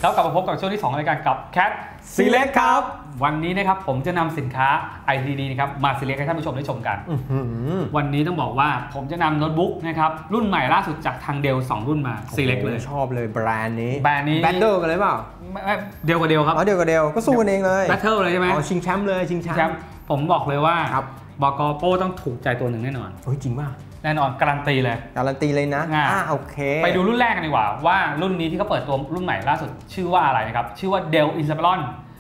แล้วกลับมาพบกับช่วงที่2รายการกับ Cat Select ครับวันนี้นะครับผมจะนำสินค้า ITD นะครับมา Select ให้ท่านผู้ชมได้ชมกันวันนี้ต้องบอกว่าผมจะนำโน้ตบุ๊กนะครับรุ่นใหม่ล่าสุดจากทางเดล2รุ่นมา Select เลยชอบเลยแบรนด์นี้แบทเทิลกันเลยเปล่าเดลกับเดลครับเดียวกับเดลก็สู้กันเองเลยแบทเทิลเลยใช่ไหมชิงแชมป์เลยชิงแชมป์ผมบอกเลยว่าบก.โป้ต้องถูกใจตัวหนึ่งแน่นอนจริงป่ะแน่นอนการันตีเลยนะโอเคไปดูรุ่นแรกกันดีกว่าว่ารุ่นนี้ที่เขาเปิดตัวรุ่นใหม่ล่าสุดชื่อว่าอะไรนะครับชื่อว่า Dell Inspiron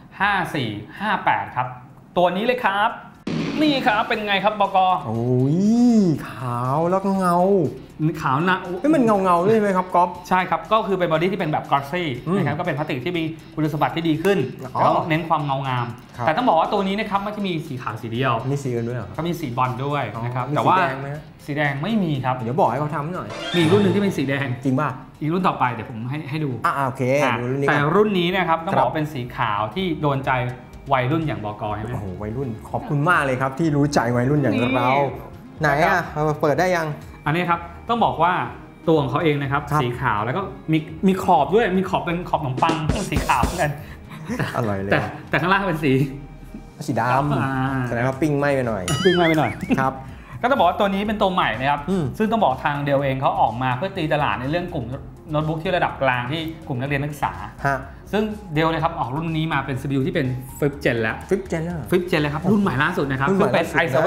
5458ครับตัวนี้เลยครับนี่ครับเป็นไงครับบก. ขาวแล้วก็เงาขาวนะมันเงาเลยไหมครับก๊อฟใช่ครับก็คือเป็นบอดี้ที่เป็นแบบกลอสซี่นะครับก็เป็นพลาสติกที่มีคุณสมบัติที่ดีขึ้นแล้วเน้นความเงางามแต่ต้องบอกว่าตัวนี้นะครับไม่ใช่มีสีขาวสีเดียวมีสีอื่นด้วยก็มีสีบอลด้วยนะครับแต่ว่าสีแดงไม่มีครับเดี๋ยวบอกให้เขาทำหน่อยมีรุ่นหนึ่งที่เป็นสีแดงจริงป่ะอีกรุ่นต่อไปเดี๋ยวผมให้ดูโอเคแต่รุ่นนี้นะครับต้องบอกเป็นสีขาวที่โดนใจวัยรุ่นอย่างบก.ใช่ไหมวัยรุ่นขอบคุณมากเลยครับที่รู้ใจวัยรุ่นอย่างเราไหนเปิดได้ยังอันนี้ครับต้องบอกว่าตัวของเขาเองนะครับสีขาวแล้วก็มีขอบด้วยมีขอบเป็นขอบขนมปังสีขาวเหมือนกันอร่อยเลยแต่ข้างล่างเป็นสีดำแสดงว่าปิ้งไหม้ไปหน่อยครับก็ต้องบอกว่าตัวนี้เป็นตัวใหม่นะครับซึ่งต้องบอกทางเดลเองเขาออกมาเพื่อตีตลาดในเรื่องกลุ่มโน้ตบุ๊กที่ระดับกลางที่กลุ่มนักเรียนนักศึกษาซึ่งเดลนะครับออกรุ่นนี้มาเป็น CPU ที่เป็น 5th Gen แล้ว 5th Gen เลยครับรุ่นใหม่ล่าสุดนะครับซึ่งเป็น i7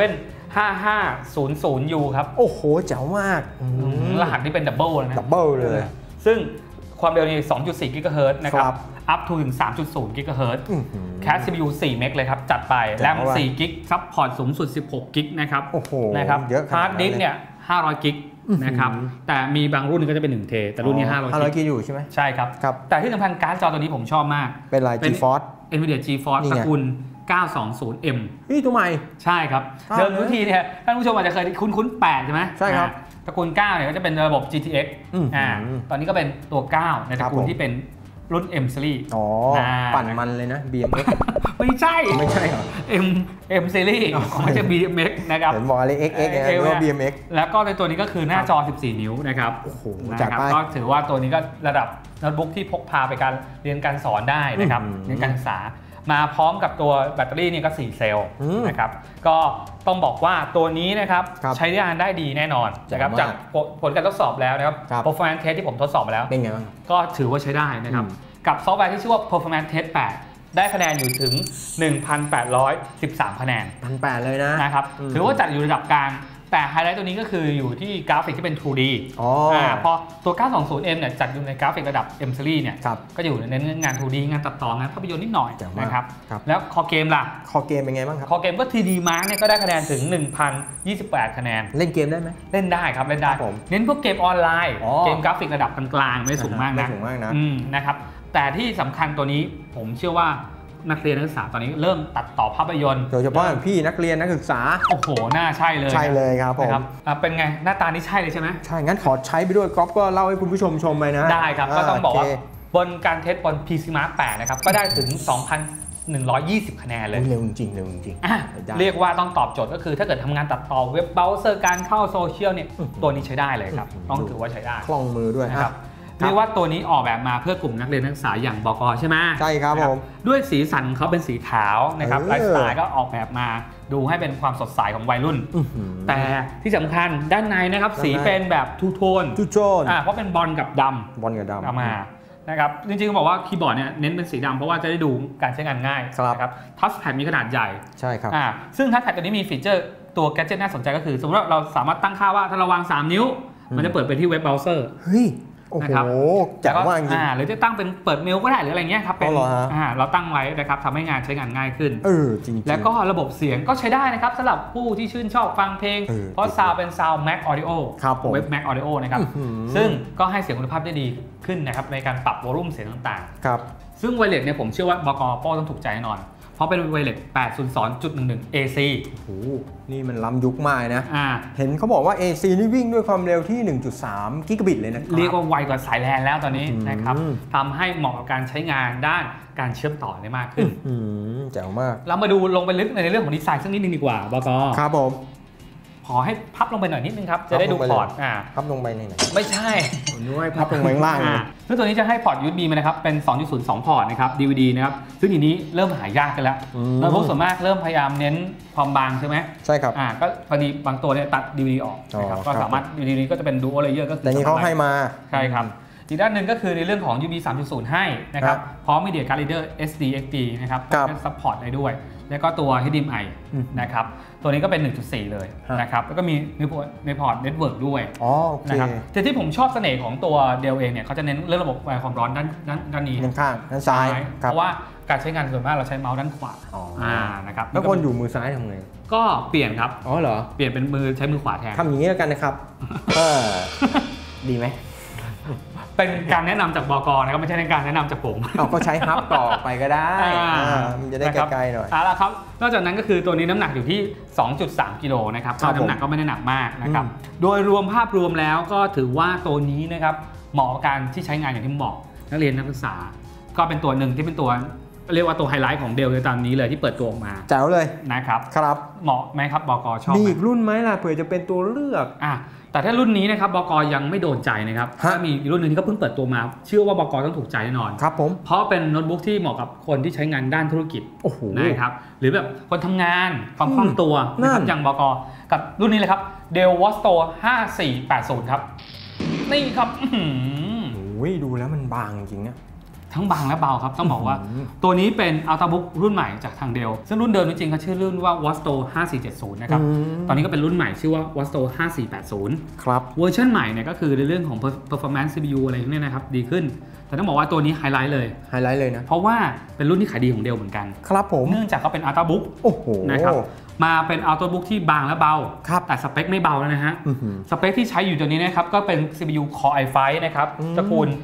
5500U ครับโอ้โหเจ๋งมากรหัสที่เป็นดับเบิลนะดับเบิลเลยซึ่งความเร็วนี่ 2.4 กิกะเฮิรตซ์นะครับอัพทูถึง 3.0 กิกะเฮิรตซ์แคส CPU 4 เมกเลยครับจัดไปแรม4 กิกซัพพอร์ตสูงสุด16 กิกนะครับโอ้โหนะครับฮาร์ดดิสก์เนี่ย500 กิกนะครับแต่มีบางรุ่นก็จะเป็น1 เทแต่รุ่นนี้500 กิกอยู่ใช่ไหมใช่ครับแต่ที่สำคัญการ์ดจอตัวนี้ผมชอบมากเป็นอะไร GeForce Nvidia GeForce ตระกูล 920M นี่ตัวใหม่ใช่ครับเดิมทุกทีเนี่ยท่านผู้ชมอาจจะเคยคุ้น8ใช่ไหมใช่ครับตระกูล9เนี่ยก็จะเป็นระบบ GTX ตอนนี้ก็เป็นตัว9ในตระกูลที่เป็นรุ่น M Series ปั่นมันเลยนะ BMX ไม่ใช่เหรอ M Series ไม่ใช่ BMX นะครับเห็นบอกอะไร XX เนี่ยก็ BMX แล้วก็ในตัวนี้ก็คือหน้าจอ14 นิ้วนะครับโอ้โหก็ถือว่าตัวนี้ก็ระดับโน้ตบุ๊กที่พกพาไปการเรียนการสอนได้นะครับในการศึกษามาพร้อมกับตัวแบตเตอรี่นี่ก็4 เซลล์นะครับก็ต้องบอกว่าตัวนี้นะครับใช้งานได้ดีแน่นอนนะครับจากผลการทดสอบแล้วนะครับ performance test ที่ผมทดสอบมาแล้วเป็นไงบ้างก็ถือว่าใช้ได้นะครับกับซอฟต์แวร์ที่ชื่อว่า performance test 8ได้คะแนนอยู่ถึง 1,813 คะแนน 1,800เลยนะครับถือว่าจัดอยู่ระดับกลางแต่ไฮไลท์ตัวนี้ก็คืออยู่ที่กราฟิกที่เป็น 2D พอตัว 920M เนี่ยจัดอยู่ในกราฟิกระดับ M Series เนี่ยก็อยู่ในงาน 2D งานตัดต่องานภาพยนตร์นิดหน่อยนะครับแล้วคอเกมล่ะคอเกมเป็นไงบ้างครับคอเกมก็ 3D Mark เนี่ยก็ได้คะแนนถึง 1,028 คะแนนเล่นเกมได้ไหมเล่นได้ครับเล่นได้เน้นพวกเกมออนไลน์เกมกราฟิกระดับกลางๆไม่สูงมากนะนะครับแต่ที่สำคัญตัวนี้ผมเชื่อว่านักเรียนนักศึกษาตอนนี้เริ่มตัดต่อภาพยนตร์โดยเฉพาะพี่นักเรียนนักศึกษาโอ้โหน่าใช่เลยครับผมเป็นไงหน้าตานี่ใช่เลยใช่ไหมใช่งั้นขอใช้ไปด้วยก๊อฟก็เล่าให้คุณผู้ชมชมไปนะได้ครับก็ต้องบอกว่าบนการเทสบน PC Mark 8นะครับก็ได้ถึง 2,120 คะแนนเลยเร็วจริงเรียกว่าต้องตอบโจทย์ก็คือถ้าเกิดทำงานตัดต่อเว็บเบราว์เซอร์การเข้าโซเชียลเนี่ยตัวนี้ใช้ได้เลยครับต้องถือว่าใช้ได้คล่องมือด้วยครับเรียกว่าตัวนี้ออกแบบมาเพื่อกลุ่มนักเรียนนักศึกษาอย่างบก.ใช่ไหมใช่ครับผมด้วยสีสันเขาเป็นสีขาวนะครับไลฟ์สไตล์ก็ออกแบบมาดูให้เป็นความสดใสของวัยรุ่นแต่ที่สำคัญด้านในนะครับสีเป็นแบบทูโทนเพราะเป็นบอลกับดำมานะครับจริงๆบอกว่าคีย์บอร์ดเนี่ยเน้นเป็นสีดำเพราะว่าจะได้ดูการใช้งานง่ายนะครับทัชแพดมีขนาดใหญ่ใช่ครับซึ่งทัชแพดตัวนี้มีฟีเจอร์ตัวแกดเจ็ตน่าสนใจก็คือสมมติว่าเราสามารถตั้งค่าว่าถ้าเราวาง3 นิ้วมันจะเปิดไปที่เว็บเบราว์เซอร์โอ้โหจัดว่าจริงหรือจะตั้งเป็นเปิดเมลก็ได้หรืออะไรเงี้ยครับเป็นเราตั้งไว้นะครับทำให้งานใช้งานง่ายขึ้นจริงแล้วก็ระบบเสียงก็ใช้ได้นะครับสำหรับผู้ที่ชื่นชอบฟังเพลงเพราะซาวเป็นซาว Mac Audio เว็บ Mac Audio นะครับซึ่งก็ให้เสียงคุณภาพได้ดีขึ้นนะครับในการปรับวอลลุ่มเสียงต่างๆซึ่งไวเลสเนี่ยผมเชื่อว่าบก.โป้ต้องถูกใจแน่นอนเพราะเป็นไวเลส 802.11 AC โอ้โหนี่มันล้ำยุคมากนะเห็นเขาบอกว่า AC นี่วิ่งด้วยความเร็วที่ 1.3 กิกะบิตเลยนะเรียกว่าไวกว่าสายแลนแล้วตอนนี้นะครับทำให้เหมาะกับการใช้งานด้านการเชื่อมต่อได้มากขึ้นแจ๋วมากเรามาดูลงไปลึกในเรื่องของดีไซน์สักนิดนึงดีกว่าบก. ครับผมพขอให้พับลงไปหน่อยนิดนึงครับจะได้ดูพอร์ตพับลงไปไหนไม่ใช่น้อยพับลงไปข้างล่างซึ่งตัวนี้จะให้พอร์ต USB มานะครับเป็น 2.0 2 พอร์ตนะครับ DVD นะครับซึ่งทีนี้เริ่มหายากกันแล้วโน้ตบุ๊กส่วนมากเริ่มพยายามเน้นความบางใช่ไหมใช่ครับก็พอดีบางตัวเนี่ยตัด DVD ออกนะครับก็สามารถ DVD ก็จะเป็น Dual Layer ก็คือแต่นี้เขาให้มาใช่ครับอีกด้านหนึ่งก็คือในเรื่องของ USB 3.0 ให้นะครับพร้อม Media Card Reader SD XD นะครับเป็นซัพพอร์ตได้ด้วยแล้วก็ตัว HDMI นะครับตัวนี้ก็เป็น 1.4 เลยนะครับแล้วก็มีในพอร์ต Network ด้วยนะครับแต่ที่ผมชอบเสน่ห์ของตัว Dell เองเนี่ยเขาจะเน้นเรื่องระบบความร้อนด้านนี้ด้านข้างด้านซ้ายเพราะว่าการใช้งานส่วนมากเราใช้เมาส์ด้านขวานะครับแล้วคนอยู่มือซ้ายทำไงก็เปลี่ยนครับเหรอเปลี่ยนเป็นใช้มือขวาแทนทำอย่างนี้แล้วกันนะครับดีไหมเป็นการแนะนำจากบก.นะครับไม่ใช่การแนะนำจากผมก็ใช้ฮับต่อไปก็ได้มันจะได้ใกล้ๆหน่อยแล้วครับนอกจากนั้นก็คือตัวนี้น้ำหนักอยู่ที่ 2.3 กิโลนะครับน้ำหนักก็ไม่ได้หนักมากนะครับโดยรวมภาพรวมแล้วก็ถือว่าตัวนี้นะครับเหมาะกับการที่ใช้งานอย่างที่บอกนักเรียนนักศึกษาก็เป็นตัวหนึ่งที่เป็นตัวเรียกว่าตัวไฮไลท์ของเดลในตอนนี้เลยที่เปิดตัวออกมาแจ๋วเลยนะครับครับเหมาะไหมครับบก.ชอบมีอีกรุ่นไหมล่ะเผื่อจะเป็นตัวเลือกแต่ถ้ารุ่นนี้นะครับบก.ยังไม่โดนใจนะครับถ้ามีรุ่นนึงที่ก็เพิ่งเปิดตัวมาเชื่อว่าบก.ต้องถูกใจแน่นอนครับผมเพราะเป็นโน้ตบุ๊กที่เหมาะกับคนที่ใช้งานด้านธุรกิจนะครับหรือแบบคนทำงานความคล่องตัวนะครับอย่างบก.กับรุ่นนี้เลยครับ Dell Vosto 5480ครับนี่ครับดูแล้วมันบางจริงเนี่ยทั้งบางและเบาครับต้องบอกว่าตัวนี้เป็น Ultrabook รุ่นใหม่จากทาง Dell ซึ่งรุ่นเดิมจริงๆเขาชื่อรุ่นว่า Vosto 5470นะครับตอนนี้ก็เป็นรุ่นใหม่ชื่อว่า Vosto 5480 ครับเวอร์ชันใหม่เนี่ยก็คือในเรื่องของ performance CPU อะไรพวกนี้นะครับดีขึ้นแต่ต้องบอกว่าตัวนี้ไฮไลท์เลยนะเพราะว่าเป็นรุ่นที่ขายดีของ Dell เหมือนกันครับผมเนื่องจากเขาเป็น Ultrabook นะครับมาเป็น Ultrabook ที่บางและเบาแต่สเปคไม่เบาแล้วนะฮะสเปคที่ใช้อยู่ตัวนี้นะครับก็เป็น CPU Core i5 นะครับตระกูล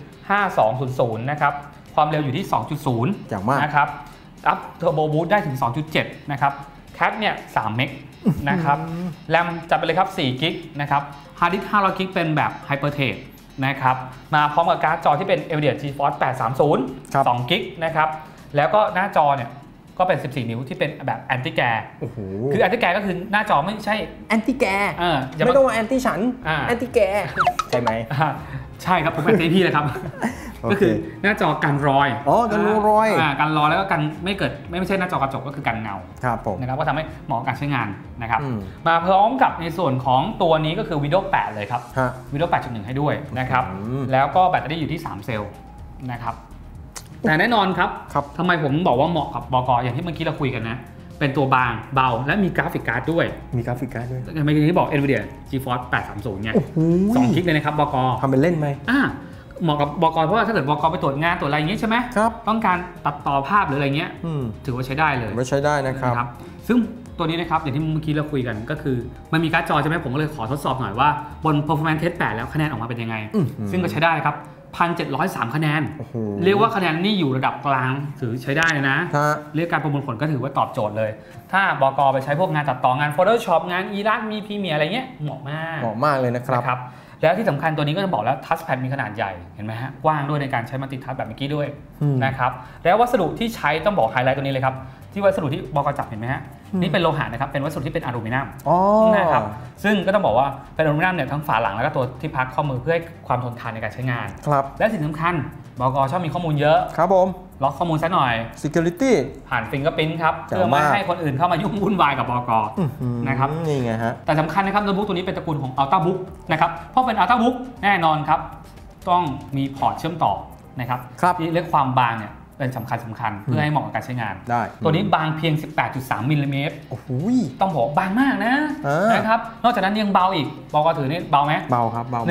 5200นะครับความเร็วอยู่ที่ 2.0 อย่างมากนะครับอัพเทอร์โบบูสต์ได้ถึง 2.7 นะครับแคปเนี่ย3เมกนะครับแรมจัดไปเลยครับ4กิกนะครับฮาร์ดดิสก์500กิกเป็นแบบไฮเปอร์เทคนะครับมาพร้อมกับการ์ดจอที่เป็น NVIDIA GeForce 830 2กิกนะครับแล้วก็หน้าจอเนี่ยก็เป็น14นิ้วที่เป็นแบบแอนตี้แกร์คือแอนตี้แกร์ก็คือหน้าจอไม่ใช่แอนตี้แกร์ไม่ต้องว่าแอนตี้ฉันแอนตี้แกร์ใช่ไหมใช่ครับผมแอนตี้พี่เลยครับก็คือหน้าจอกันรอยกันรอยกันรอยแล้วก็กันไม่ใช่หน้าจอกระจกก็คือกันเงาครับผมนะครับก็ทำให้เหมาะกับการใช้งานนะครับมาพร้อมกับในส่วนของตัวนี้ก็คือ Windows 8 เลยครับ Windows 8.1 ให้ด้วยนะครับแล้วก็แบตเตอรี่อยู่ที่3เซลล์นะครับแต่แน่นอนครับทำไมผมบอกว่าเหมาะกับบก.อย่างที่เมื่อกี้เราคุยกันนะเป็นตัวบางเบาและมีกราฟิกการ์ดด้วยเมื่อกี้ที่บอก NVIDIA GeForce 830เนี่ย2 กิกเลยนะครับบก. ทำเป็นเล่นไหมเหมาะกับบก.เพราะว่าถ้าเกิดบก.ไปตรวจงานตรวจอะไรอย่างงี้ใช่ไหมต้องการตัดต่อภาพหรืออะไรเงี้ยถือว่าใช้ได้เลยใช้ได้นะครับซึ่งตัวนี้นะครับอย่างที่เมื่อกี้เราคุยกันก็คือมันมีการ์ดจอใช่ไหมผมก็เลยขอทดสอบหน่อยว่าบน performance test 8แล้วคะแนนออกมาเป็นยังไงซึ่งก็ใช้ได้ครับ 1,703 คะแนนเรียกว่าคะแนนนี่อยู่ระดับกลางถือใช้ได้เลยนะเรียกการประมวลผลก็ถือว่าตอบโจทย์เลยถ้าบก.ไปใช้พวกงานตัดต่องาน Photoshop งาน Illustrator มี Premiere อะไรเงี้ยเหมาะมากเลยนะครับแล้วที่สำคัญตัวนี้ก็จะบอกแล้วทัชแพดมีขนาดใหญ่เห็นไหมฮะกว้างด้วยในการใช้มัลติทัชแบบเมื่อกี้ด้วยนะครับแล้ววัสดุที่ใช้ต้องบอกไฮไลท์ตัวนี้เลยครับที่วัสดุที่บก.จับเห็นไหมฮะนี่เป็นโลหะนะครับเป็นวัสดุที่เป็นอลูมิเนียมนะครับซึ่งก็ต้องบอกว่าเป็นอลูมิเนียมเนี่ยทั้งฝาหลังแล้วก็ตัวที่พักข้อมือเพื่อให้ความทนทานในการใช้งานและสิ่งสำคัญบก.ชอบมีข้อมูลเยอะครับผมล็อกข้อมูลซะหน่อย security ผ่านฟิงเกอร์พิ้นครับเพื่อไม่ให้คนอื่นเข้ามายุ่งวุ่นวายกับบก.นะครับนี่ไงฮะแต่สำคัญนะครับโน้ตบุ๊กตัวนี้เป็นตระกูลของ Ultrabook นะครับเพราะเป็น Ultrabook แน่นอนครับต้องมีพอร์ตเชื่อมต่อนะครับที่เรียกความบางเนี่ยเป็นสำคัญเพื่อให้เหมาะกับการใช้งานได้ตัวนี้บางเพียง 18.3 มิลลิเมตรต้องบอกบางมากนะครับนอกจากนั้นยังเบาอีกบก.ถือนี่เบาไหมเบาครับเบา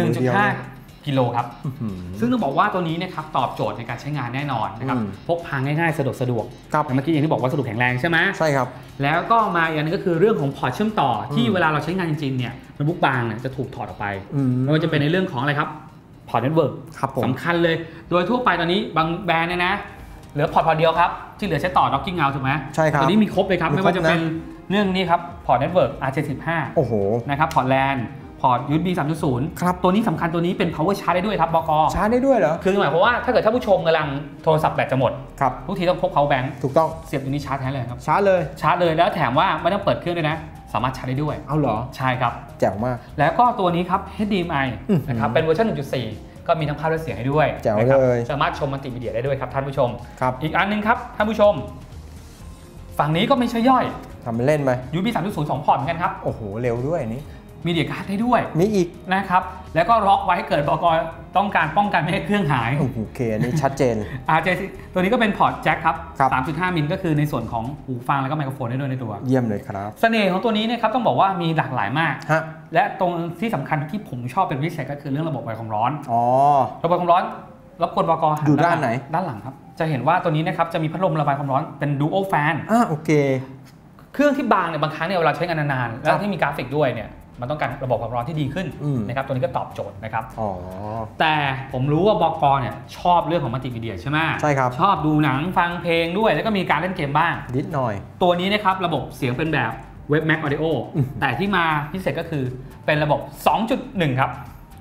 1.5 กิโลครับซึ่งต้องบอกว่าตัวนี้นะครับตอบโจทย์ในการใช้งานแน่นอนนะครับพกพาง่ายๆสะดวกเมื่อกี้อย่างที่บอกว่าสะดวกแข็งแรงใช่ไหมใช่ครับแล้วก็มาอีกอันนึงก็คือเรื่องของพอร์ตเชื่อมต่อที่เวลาเราใช้งานจริงๆเนี่ยโน้ตบุ๊กบางเนี่ยจะถูกถอดออกไปไม่ว่าจะเป็นในเรื่องของอะไรครับพอร์ตเน็ตเวิร์กสำคัญเลยโดยทั่วไปตอนนี้บางแบรนด์เนี่ยนะเหลือพอร์ตเดียวครับที่เหลือใช้ต่อ Docking Out ถูกไหมใช่ครับตัวนี้มีครบเลยครับไม่ว่าจะเป็นเรื่องนี้ครับพอร์ตเน็ตเวิร์ก R75 โอ้โหนะครับพอร์ตแลนพอร์ต USB 3.0 ครับตัวนี้สำคัญตัวนี้เป็น power charge ได้ด้วยครับบก. ชาร์จได้ด้วยเหรอคือหมายความว่าถ้าเกิดท่านผู้ชมกำลังโทรศัพท์แบตจะหมดครับทุกทีต้องพก power bank ถูกต้องเสียบตรงนี้ชาร์จแทนเลยครับชาร์จเลยแล้วแถมว่าไม่ต้องเปิดเครื่องด้วยนะสามารถใช้ได้ด้วยเอาเหรอใช่ครับแจ๋วมากแล้วก็ตัวนี้ครับ HDMI นะครับเป็นเวอร์ชัน 1.4 ก็มีทั้งภาพและเสียงให้ด้วยแจ๋วเลยสามารถชมมัลติมีเดียได้ด้วยครับท่านผู้ชมครับอีกอันนึงครับท่านผู้ชมฝั่งนี้ก็ไม่ใช่ย่อยทำเล่นไหม USB 3.0 2 พอร์ตเหมือนกันครับโอ้โหเร็วด้วยนี้มีเดียการ์ดได้ด้วยมีอีกนะครับแล้วก็ล็อกไว้ให้เกิดบก.ต้องการป้องกันไม่ให้เครื่องหายโอเคอันนี้ชัดเจน RJ ตัวนี้ก็เป็นพอร์ตแจ็คครับ 3.5 มิลก็คือในส่วนของหูฟังแล้วก็ไมโครโฟนได้ด้วยในตัวเยี่ยมเลยครับเสน่ห์ของตัวนี้นะครับต้องบอกว่ามีหลากหลายมากและตรงที่สำคัญที่ผมชอบเป็นพิเศษก็คือเรื่องระบบระบายความร้อนระบายความร้อนรบกวนบก. อยู่ด้านไหนด้านหลังครับจะเห็นว่าตัวนี้นะครับจะมีพัดลมระบายความร้อนเป็น Dual Fan โอเคเครื่องที่บางเนี่ยบางครั้งเนี่ยเวลาใช้งานนานๆแล้วที่มีกราฟิกด้วยเนี่ยมันต้องการระบบความร้อนที่ดีขึ้นนะครับตัวนี้ก็ตอบโจทย์นะครับแต่ผมรู้ว่าบก.เนี่ยชอบเรื่องของมัลติมีเดียใช่ไหมใช่ครับชอบดูหนังฟังเพลงด้วยแล้วก็มีการเล่นเกมบ้างนิดหน่อยตัวนี้นะครับระบบเสียงเป็นแบบเว็บ Mac Audio แต่ที่มาพิเศษก็คือเป็นระบบ 2.1 ครับ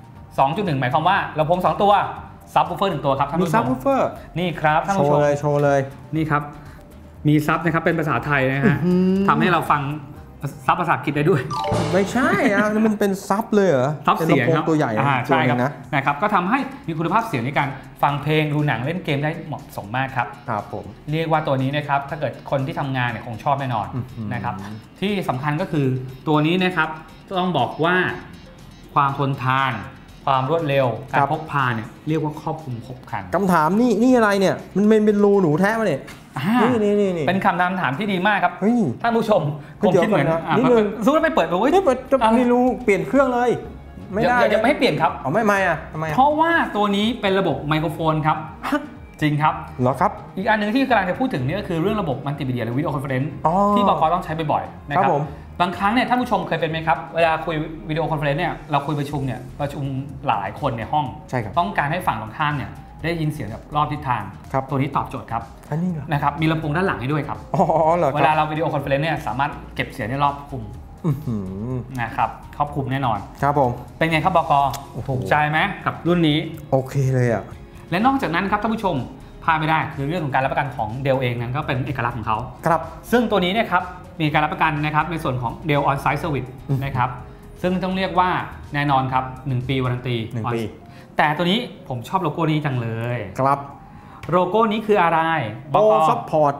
2.1 หมายความว่าลำโพง2ตัวซับวูฟเฟอร์1ตัวครับท่านผู้ชมมีซับวูฟเฟอร์นี่ครับท่านผู้ชมโชว์เลยนี่ครับมีซับนะครับเป็นภาษาไทยนะฮะทำให้เราฟังซับภาษาอังกฤษได้ด้วยไม่ใช่มันเป็นซับเลยเหรอซับเสียงครับตัวใหญ่ใช่ครับนะครับก็ทำให้มีคุณภาพเสียงในการฟังเพลงดูหนังเล่นเกมได้เหมาะสมมากครับครับผมเรียกว่าตัวนี้นะครับถ้าเกิดคนที่ทำงานเนี่ยคงชอบแน่นอนนะครับที่สำคัญก็คือตัวนี้นะครับต้องบอกว่าความทนทานความรวดเร็วการพกพาเนี่ยเรียกว่าครอบคลุมครบครันคำถามนี่อะไรเนี่ยมันเป็นรูหนูแท้มาเนี่ยนี่เป็นคำถามที่ดีมากครับท่านผู้ชมคงคิดเหมือนนี่สู้แล้วไม่เปิดดูไม่เปิดไม่รู้เปลี่ยนเครื่องเลยไม่ได้ยังไม่ให้เปลี่ยนครับไม่อ่ะทำไมเพราะว่าตัวนี้เป็นระบบไมโครโฟนครับจริงครับเหรอครับอีกอันนึงที่กำลังจะพูดถึงนี่ก็คือเรื่องระบบมัลติมีเดียหรือวิดีโอคอนเฟอเรนซ์ที่บก.ต้องใช้บ่อยๆนะครับบางครั้งเนี่ยท่านผู้ชมเคยเป็นไหมครับเวลาคุยวิดีโอคอนเฟอเรนซ์เนี่ยเราคุยประชุมหลายคนในห้องต้องการให้ฝั่งตรงข้ามเนี่ยได้ยินเสียงแบบรอบทิศทางตัวนี้ตอบโจทย์ครับนะครับมีลำโพงด้านหลังให้ด้วยครับเวลาเราวิดีโอคอนเฟอเรนซ์เนี่ยสามารถเก็บเสียงได้รอบคลุมนะครับครอบคลุมแน่นอนครับผมเป็นไงครับบก.ถูกใจไหมกับรุ่นนี้โอเคเลยอ่ะและนอกจากนั้นครับท่านผู้ชมพลาดไม่ได้คือเรื่องของการรับประกันของเดลเองนั้นก็เป็นเอกลักษณ์ของเขาครับซึ่งตัวนี้เนี่ยครับมีการรับประกันนะครับในส่วนของ Dell On-Site Service นะครับซึ่งต้องเรียกว่าแน่นอนครับ1 ปีวารันตี 1 ปีแต่ตัวนี้ผมชอบโลโก้นี้จังเลยครับโลโก้นี้คืออะไรบก.ซัพพอร์ต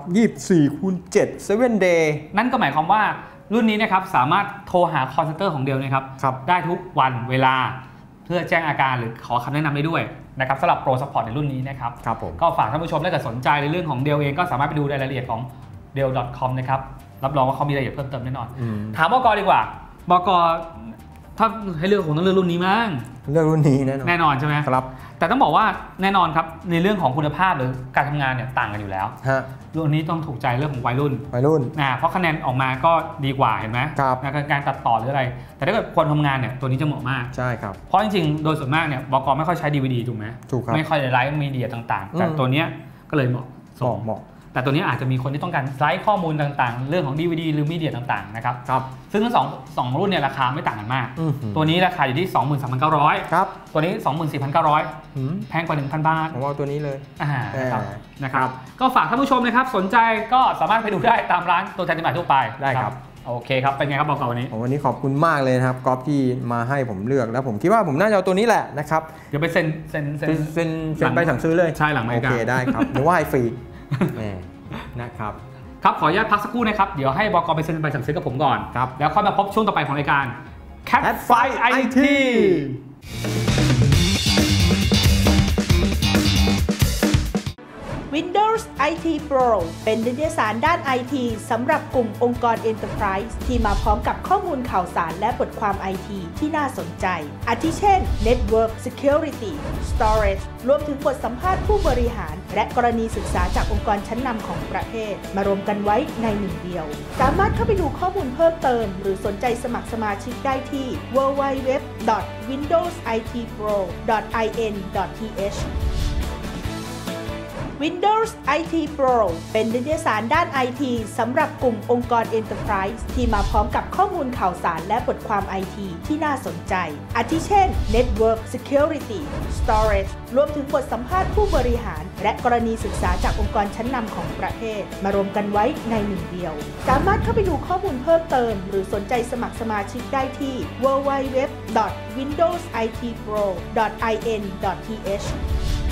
24/7 7 day นั่นก็หมายความว่ารุ่นนี้นะครับสามารถโทรหาคอลเซ็นเตอร์ของ Dell นะครับได้ทุกวันเวลาเพื่อแจ้งอาการหรือขอคำแนะนำได้ด้วยนะครับสำหรับ Pro Support ในรุ่นนี้นะครับก็ฝากท่านผู้ชมถ้าเกิดสนใจในเรื่องของ Dell เองก็สามารถไปดูรายละเอียดของ dell.com นะครับรับรองว่าเขามีรายละเอียดเพิ่มเติมแน่นอนถามบก.ดีกว่าบก.ถ้าให้เลือกผมต้องเลือกรุ่นนี้มั้งเลือกรุ่นนี้แน่นอนใช่ไหมครับแต่ต้องบอกว่าแน่นอนครับในเรื่องของคุณภาพหรือการทำงานเนี่ยต่างกันอยู่แล้วรุ่นนี้ต้องถูกใจเรื่องของวัยรุ่นเพราะคะแนนออกมาก็ดีกว่าเห็นไหมการตัดต่อหรืออะไรแต่ถ้าเกิดคนทำงานเนี่ยตัวนี้จะเหมาะมากใช่ครับเพราะจริงๆโดยส่วนมากเนี่ยบก.ไม่ค่อยใช้ DVD ถูกไหมถูกครับไม่ค่อยไลฟ์มีเดียต่างๆแต่ตัวนี้ก็เลยเหมาะแต่ตัวนี้อาจจะมีคนที่ต้องการไลฟ์ข้อมูลต่างๆเรื่องของ DVD หรือมีเดียต่างๆนะครับซึ่งทั้งสองรุ่นเนี่ยราคาไม่ต่างกันมากตัวนี้ราคาอยู่ที่ 23,900 ครับตัวนี้ 24,900 แพงกว่า 1,000 บาทผมว่าตัวนี้เลยนะครับก็ฝากท่านผู้ชมนะครับสนใจก็สามารถไปดูได้ตามร้านตัวแทนจำหน่ายทั่วไปได้ครับโอเคครับเป็นไงครับบก.วันนี้ขอบคุณมากเลยนะครับก๊อฟที่มาให้ผมเลือกแล้วผมคิดว่าผมน่าจะเอาตัวนี้แหละนะครับเดี๋ยวไปเซ็นใบสั่งซื้อเลยใช่หลังไม่โอเคได้ครับหรือว่าให้ฟรีนะครับครับขออนุญาตพักสักครู่นะครับเดี๋ยวให้บก.ไปเซ็นใบสั่งซื้อกับผมก่อนครับแล้วค่อยมาพบช่วงต่อไปของรายการ Cat Fight IT Windows IT Pro เป็นนิตยสารด้าน IT สำหรับกลุ่มองค์กร Enterprise ที่มาพร้อมกับข้อมูลข่าวสารและบทความ IT ที่น่าสนใจอาทิเช่น Network Security Storage รวมถึงบทสัมภาษณ์ผู้บริหารและกรณีศึกษาจากองค์กรชั้นนำของประเทศมารวมกันไว้ในหนึ่งเดียวสามารถเข้าไปดูข้อมูลเพิ่มเติมหรือสนใจสมัครสมาชิกได้ที่ www.windowsitpro.in.th Windows IT Pro เป็นนิตยสารด้าน IT สำหรับกลุ่มองค์กร Enterprise ที่มาพร้อมกับข้อมูลข่าวสารและบทความ IT ที่น่าสนใจอาทิเช่น Network Security Storage รวมถึงบทสัมภาษณ์ผู้บริหารและกรณีศึกษาจากองค์กรชั้นนำของประเทศมารวมกันไว้ในหนึ่งเดียวสามารถเข้าไปดูข้อมูลเพิ่มเติมหรือสนใจสมัครสมาชิกได้ที่ www.windowsitpro.in.th